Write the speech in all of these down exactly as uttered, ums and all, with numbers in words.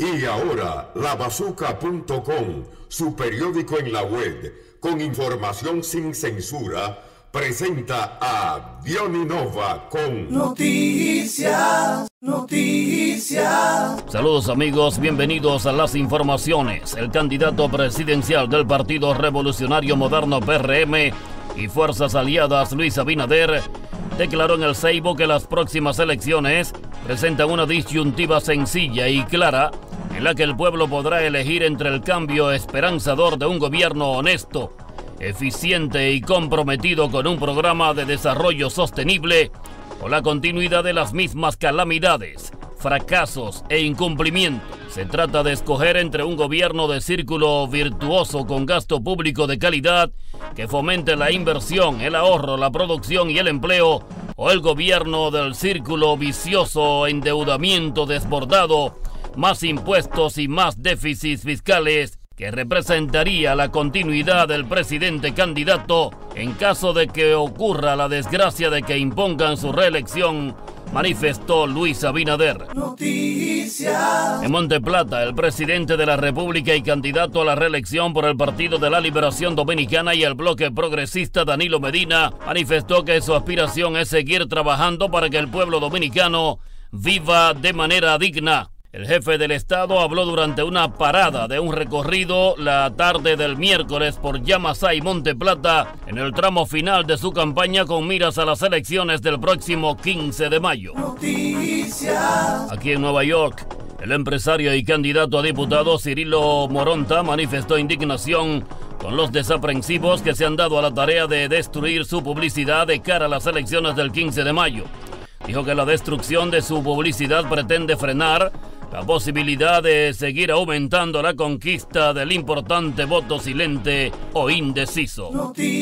Y ahora, la bazooka punto com, su periódico en la web, con información sin censura, presenta a Diony Nova con Noticias, Noticias. Saludos amigos, bienvenidos a las informaciones. El candidato presidencial del Partido Revolucionario Moderno P R M y fuerzas aliadas, Luis Abinader, declaró en el Seibo que las próximas elecciones presentan una disyuntiva sencilla y clara en la que el pueblo podrá elegir entre el cambio esperanzador de un gobierno honesto, eficiente y comprometido con un programa de desarrollo sostenible o la continuidad de las mismas calamidades, fracasos e incumplimientos. Se trata de escoger entre un gobierno de círculo virtuoso con gasto público de calidad que fomente la inversión, el ahorro, la producción y el empleo, o el gobierno del círculo vicioso, endeudamiento desbordado, más impuestos y más déficits fiscales, que representaría la continuidad del presidente candidato en caso de que ocurra la desgracia de que impongan su reelección, manifestó Luis Abinader. Noticias. En Monte Plata, el presidente de la República y candidato a la reelección por el Partido de la Liberación Dominicana y el bloque progresista, Danilo Medina, manifestó que su aspiración es seguir trabajando para que el pueblo dominicano viva de manera digna. El jefe del Estado habló durante una parada de un recorrido la tarde del miércoles por Yamasá y Monte Plata en el tramo final de su campaña con miras a las elecciones del próximo quince de mayo. Noticias. Aquí en Nueva York, el empresario y candidato a diputado Cirilo Moronta manifestó indignación con los desaprensivos que se han dado a la tarea de destruir su publicidad de cara a las elecciones del quince de mayo. Dijo que la destrucción de su publicidad pretende frenar la posibilidad de seguir aumentando la conquista del importante voto silente o indeciso.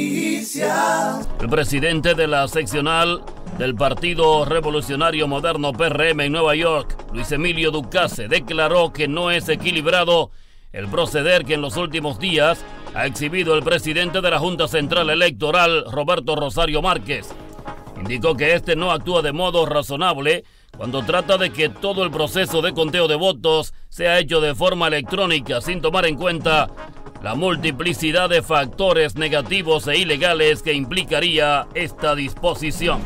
Noticias. El presidente de la seccional del Partido Revolucionario Moderno P R M en Nueva York, Luis Emilio Ducase, declaró que no es equilibrado el proceder que en los últimos días ha exhibido el presidente de la Junta Central Electoral, Roberto Rosario Márquez. Indicó que este no actúa de modo razonable cuando trata de que todo el proceso de conteo de votos sea hecho de forma electrónica sin tomar en cuenta la multiplicidad de factores negativos e ilegales que implicaría esta disposición.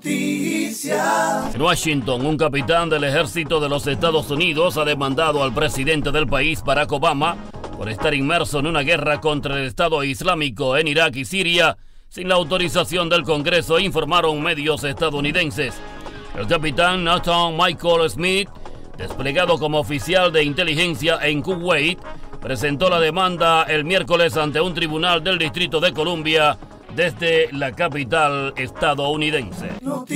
Noticias. En Washington, un capitán del ejército de los Estados Unidos ha demandado al presidente del país, Barack Obama, por estar inmerso en una guerra contra el Estado Islámico en Irak y Siria, sin la autorización del Congreso, informaron medios estadounidenses. El capitán Nathan Michael Smith, desplegado como oficial de inteligencia en Kuwait, presentó la demanda el miércoles ante un tribunal del Distrito de Columbia desde la capital estadounidense.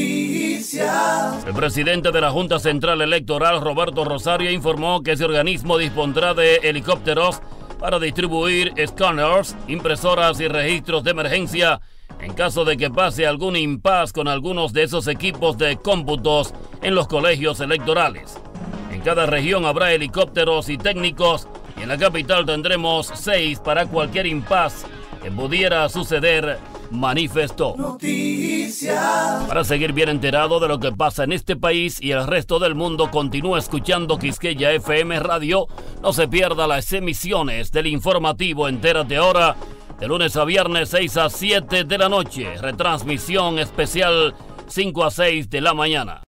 Noticias. El presidente de la Junta Central Electoral, Roberto Rosario, informó que ese organismo dispondrá de helicópteros para distribuir escáneres, impresoras y registros de emergencia en caso de que pase algún impasse con algunos de esos equipos de cómputos en los colegios electorales. En cada región habrá helicópteros y técnicos y en la capital tendremos seis para cualquier impasse que pudiera suceder, manifestó. Noticias. Para seguir bien enterado de lo que pasa en este país y el resto del mundo, continúa escuchando Quisqueya F M Radio. No se pierda las emisiones del informativo Entérate Ahora, de lunes a viernes seis a siete de la noche. Retransmisión especial cinco a seis de la mañana.